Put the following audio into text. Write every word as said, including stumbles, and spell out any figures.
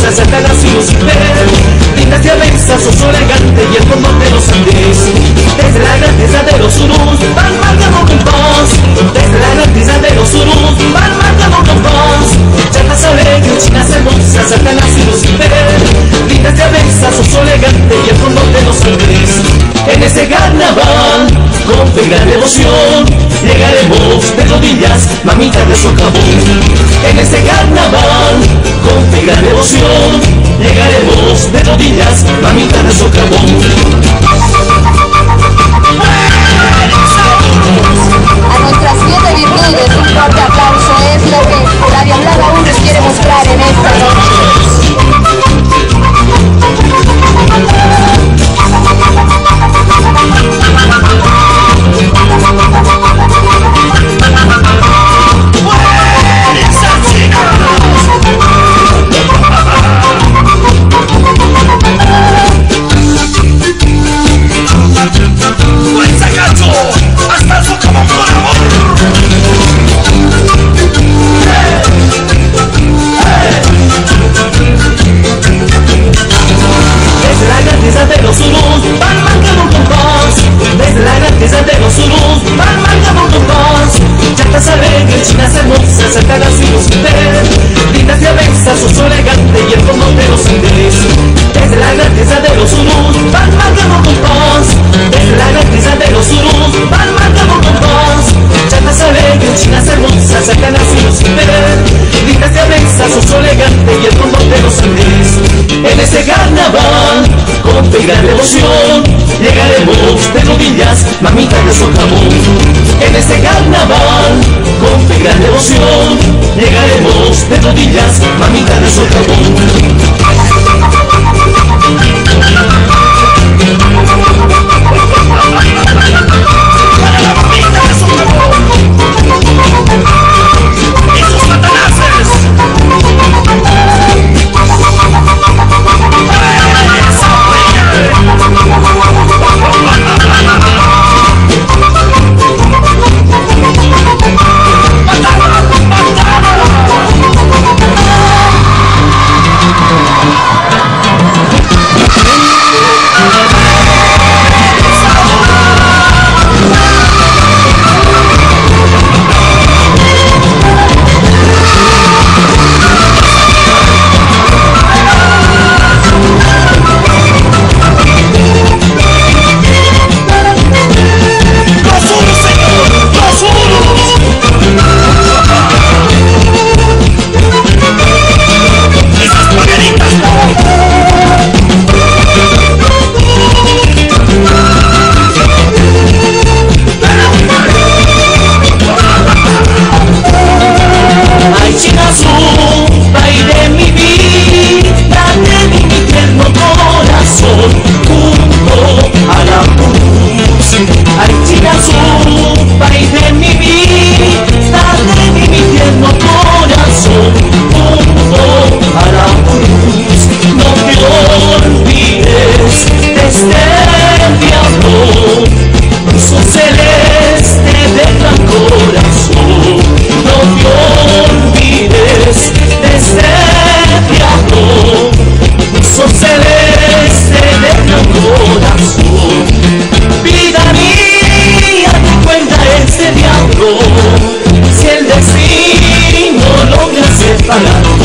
hermosa, Satanás y Lucifer. Linda te avensas, sos elegante y el fondo de los Andes. Desde la grandeza de los Urus van marcando un compás. Desde la grandeza de los Urus van marcando un compás. Chatas alegres, chinas hermosas, Satanás y Lucifer. Linda te avensas, sos elegante y el fondo de los Andes. En este carnaval, con fe y gran devoción, llegaremos de rodillas, mamita de socavón. En este carnaval, con fe y gran devoción, llegaremos de rodillas, mamita de socavón. A nuestras siete virtudes un fuerte aplauso es lo que la Diablada aún nos quiere mostrar en esta noche. Satanás y Lucifer, linda te avensas, sos elegante y el fondo de los Andes. Desde la grandeza de los Urus van marcando un compás. Desde la grandeza de los Urus van marcando un compás. Chatas alegres, chinas hermosas, Satanás y Lucifer. Linda te avensas, sos elegante y el fondo de los Andes. En este carnaval, con fe y gran devoción, llegaremos de rodillas, mamita de socavón. En este carnaval, con fe y gran devoción, llegaremos de rodillas, mamita de socavón. Para la mamita de socavón, esos satanases. Si el destino logra separar